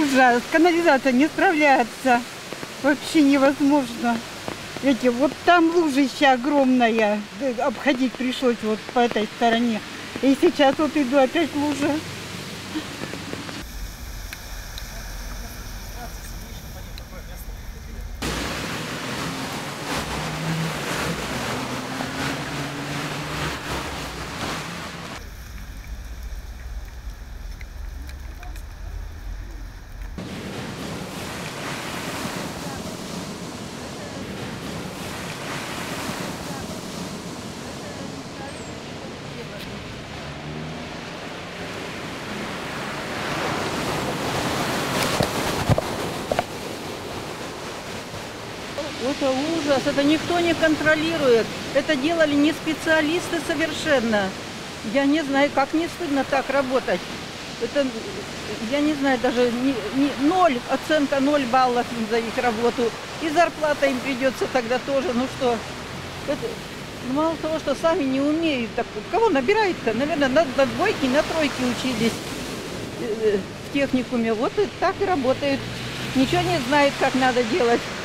ужас. Канализация не справляется. Вообще невозможно. Видите, вот там лужище огромное. Обходить пришлось вот по этой стороне. И сейчас вот иду опять лужа. Это ужас, это никто не контролирует. Это делали не специалисты совершенно. Я не знаю, как не стыдно так работать. Это, я не знаю, даже ноль, оценка 0 баллов им за их работу. И зарплата им придется тогда тоже. Ну что, это, мало того, что сами не умеют. Так, кого набирают-то? Наверное, на двойки, на тройки учились в техникуме. Вот и так и работают. Ничего не знают, как надо делать.